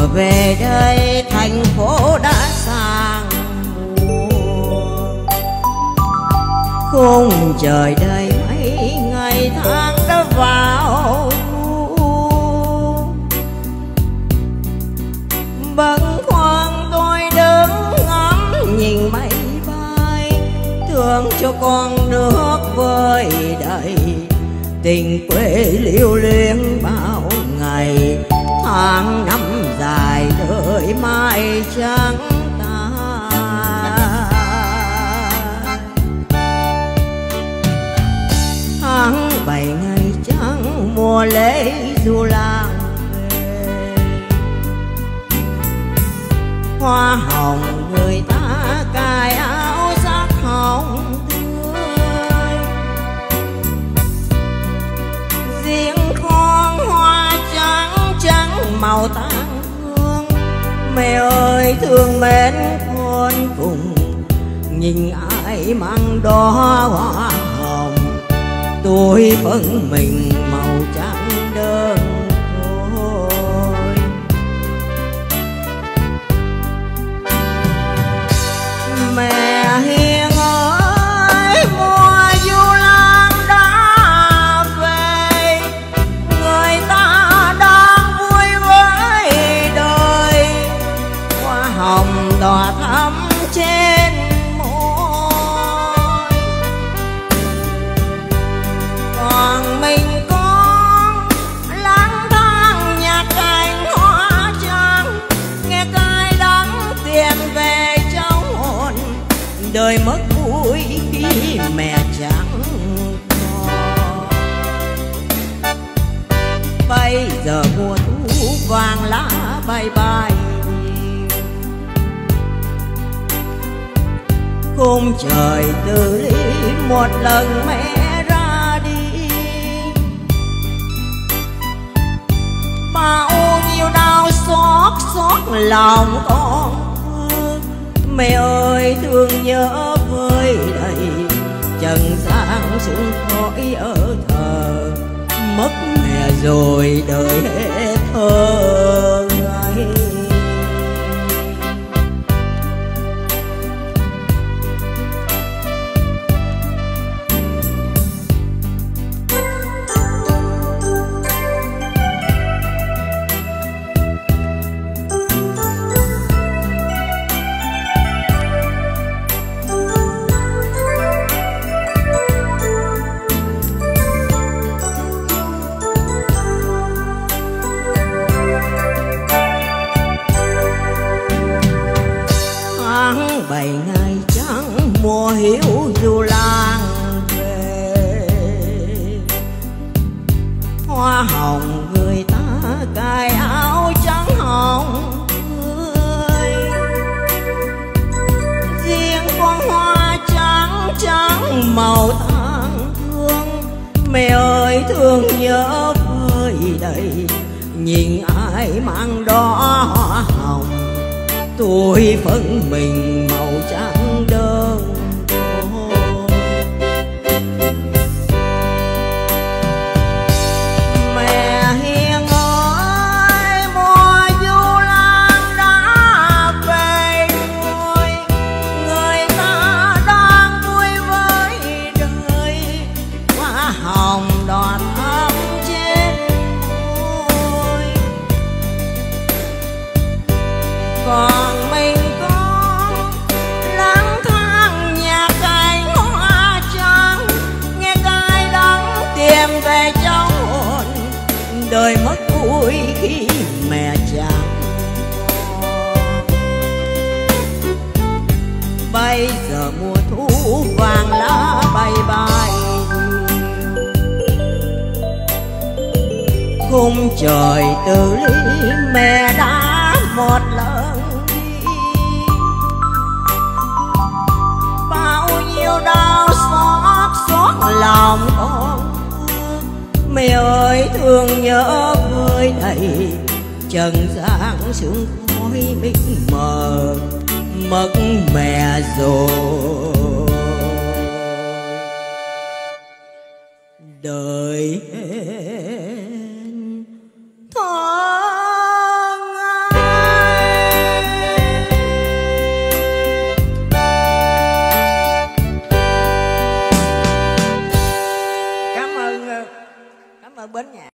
vừa về đây thành phố đã sang mùa. Khung trời đây mấy ngày tháng đã vào thu. Bâng khuâng tôi đứng ngắm nhìn mây bay, thương cho con nước vơi đầy. Tình quê lưu luyến bao ngày, tháng năm dài đợi mai trắng ta. Tháng 7 ngày trắng mùa lễ du làng về. Hoa hồng người ta cài áo sắc hồng tươi. Riêng con hoa trắng trắng màu tang hương. Mẹ ơi thương mến con cùng, nhìn ai mang đóa hoa hồng. Tôi phận mình màu trắng đơn thôi. Mẹ hiền ơi mùa du lan đã về, người ta đang vui với đời. Hoa hồng đỏ thắm trên môi, còn mình con lang thang nhặt cành hoa trắng. Nghe cay đắng tiền về trong hồn, đời mất vui khi mẹ chẳng còn. Bây giờ mùa thu vàng lá bay bay, khung trời từ ly một lần mẹ ra đi. Bao nhiêu đau xót xót lòng con, mẹ ơi thương nhớ vơi đầy. Trần gian sương khói ở thờ, mất mẹ rồi đời hết thơ ngây. Tháng 7 ngày trắng mùa hiu du lan về. Hoa hồng người ta cài áo trắng hồng tươi. Riêng con hoa trắng trắng màu tang thương. Mẹ ơi thương nhớ vơi đầy, nhìn ai mang đóa hoa hồng. Tôi phận mình màu trắng đơn thôi. Mẹ hiền ơi mùa du lan đã về rồi, người ta đang vui với đời. Hoa hồng đỏ thắm trên môi, còn mình con lang thang nhà cành hoa trắng. Nghe cay đắng tìm về trong hồn, đời mất vui khi mẹ chẳng còn. Bây giờ mùa thu vàng lá bay bay, khung trời từ ly mẹ đã một lần đi. Bao nhiêu đau xót xót lòng con, mẹ ơi thương nhớ vơi đầy. Trần gian sương khói mịt mờ, mất mẹ rồi